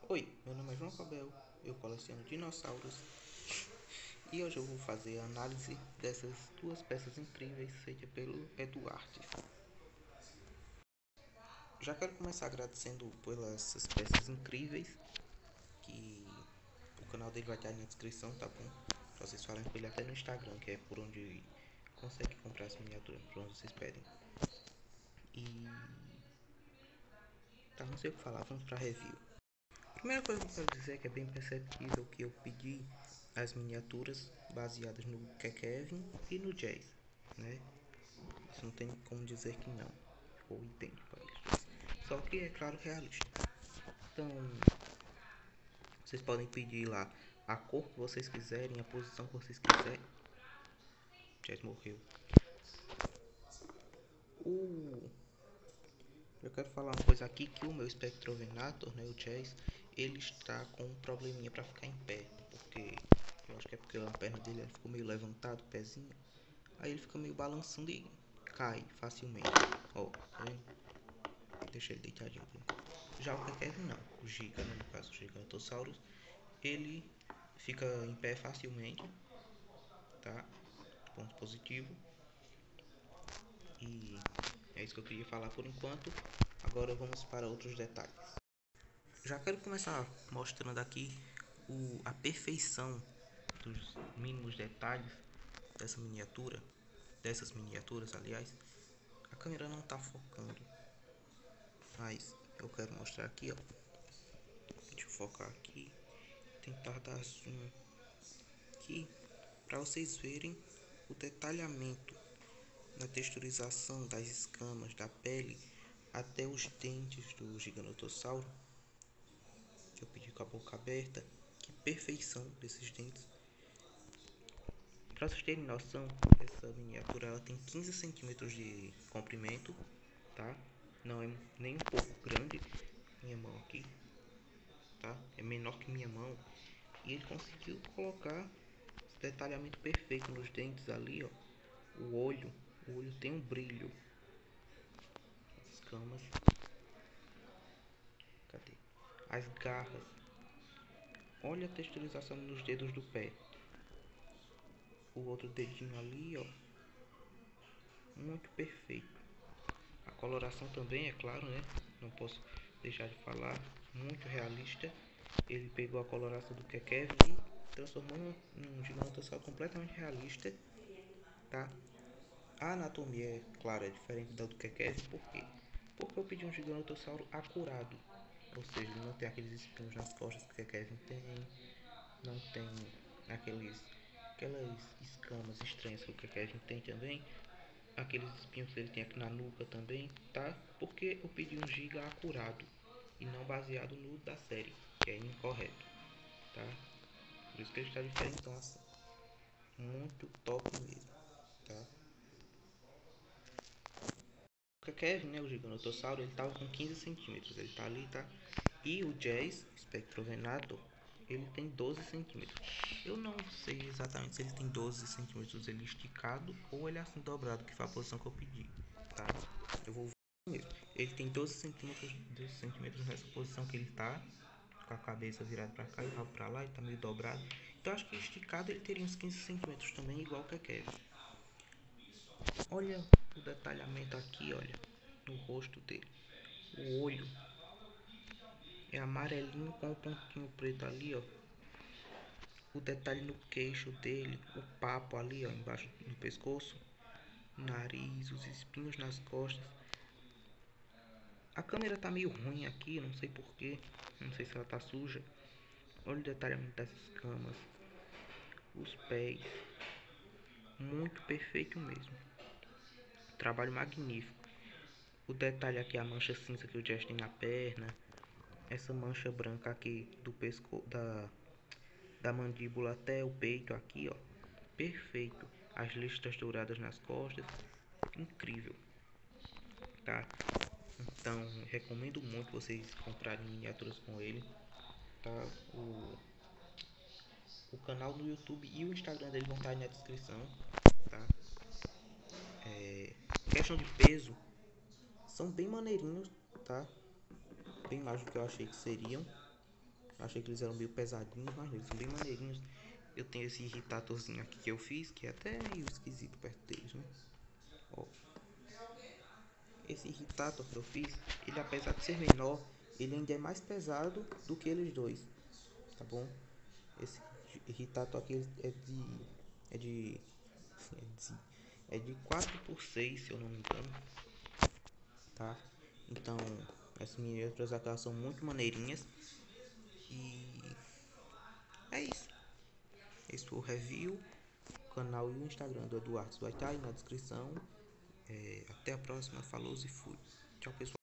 Oi, meu nome é João Cabel, eu coleciono dinossauros e hoje eu vou fazer a análise dessas duas peças incríveis feitas pelo Eduardo. Já quero começar agradecendo pelas peças incríveis que o canal dele vai estar aí na descrição, tá bom? Vocês falam com ele até no Instagram, que é por onde consegue comprar as miniaturas, por onde vocês pedem. E tá, não sei o que falar, vamos pra review. Primeira coisa que eu quero dizer é que é bem perceptível que eu pedi as miniaturas baseadas no Kevin e no Jazz, né? Isso não tem como dizer que não, ou idêntico a isso. Só que é claro realista. Então, vocês podem pedir lá a cor que vocês quiserem, a posição que vocês quiserem. Jazz morreu. O Eu quero falar uma coisa aqui, que o meu Spectrovenator, né, o Chase, ele está com um probleminha para ficar em pé, porque eu acho que é porque a perna dele ficou meio levantado, o pezinho, aí ele fica meio balançando e cai facilmente. Ó, tá vendo? Deixa ele deitadinho. Já o Kevin não, o Giga, né, no caso o Giganotosaurus, ele fica em pé facilmente, tá? Ponto positivo. E é isso que eu queria falar por enquanto. Agora vamos para outros detalhes. Já quero começar mostrando aqui a perfeição dos mínimos detalhes dessa miniatura, dessas miniaturas, aliás. A câmera não está focando, mas eu quero mostrar aqui, ó. Deixa eu focar aqui, tentar dar zoom aqui para vocês verem o detalhamento na texturização das escamas da pele até os dentes do Giganotossauro, que eu pedi com a boca aberta. Que perfeição desses dentes. Para vocês terem noção, essa miniatura ela tem 15 centímetros de comprimento, tá? Não é nem um pouco grande. Minha mão aqui, tá? É menor que minha mão. E ele conseguiu colocar esse detalhamento perfeito nos dentes ali, ó. O olho tem um brilho. As escamas, cadê? As garras. Olha a texturização nos dedos do pé. O outro dedinho ali, ó. Muito perfeito. A coloração também, é claro, né? Não posso deixar de falar. Muito realista. Ele pegou a coloração do Kevin e transformou num Gigantossauro completamente realista, tá? A anatomia, é claro, é diferente da do Kevin. Por quê? Porque eu pedi um Gigantossauro acurado. Ou seja, ele não tem aqueles espinhos nas costas que o Kevin tem. Não tem aquelas escamas estranhas que o Kevin tem também. Aqueles espinhos que ele tem aqui na nuca também, tá? Porque eu pedi um giga acurado e não baseado no da série, que é incorreto, tá? Por isso que ele está diferentão assim. Muito top mesmo, tá? O Kevin, né, o Giganotossauro, ele tava com 15 centímetros, ele tá ali, tá? E o Jazz Spectrovenator, ele tem 12 centímetros. Eu não sei exatamente se ele tem 12 centímetros ele esticado ou ele é assim dobrado, que foi a posição que eu pedi, tá? Eu vou ver mesmo. Ele tem 12 centímetros nessa posição que ele tá, com a cabeça virada para cá e o rabo para lá, e tá meio dobrado. Então acho que esticado ele teria uns 15 centímetros também, igual que a Kevin. Olha o detalhamento aqui, olha, no rosto dele. O olho é amarelinho com o pontinho preto ali, ó. O detalhe no queixo dele, o papo ali, ó, embaixo do pescoço, nariz, os espinhos nas costas. A câmera tá meio ruim aqui, não sei porquê, não sei se ela tá suja. Olha o detalhamento das escamas, os pés, muito perfeito mesmo. Trabalho magnífico. O detalhe aqui, a mancha cinza que o Jess tem na perna, essa mancha branca aqui do pescoço, da mandíbula até o peito aqui, ó, perfeito. As listras douradas nas costas, incrível, tá? Então recomendo muito vocês comprarem miniaturas com ele, tá? O canal no YouTube e o Instagram dele vão estar aí na descrição, tá? Questão de peso, são bem maneirinhos, tá? Bem mais do que eu achei que seriam. Achei que eles eram meio pesadinhos, mas eles são bem maneirinhos. Eu tenho esse irritatorzinho aqui que eu fiz, que é até meio esquisito perto deles, né? Ó, esse irritator que eu fiz, ele apesar de ser menor, ele ainda é mais pesado do que eles dois, tá bom? Esse irritator aqui é de é de 4x6, se eu não me engano, tá? Então, essas miniaturas aqui são muito maneirinhas. E é isso. Esse foi o review. O canal e o Instagram do Eduardo vai estar aí na descrição. Até a próxima. Falou e fui. Tchau, pessoal.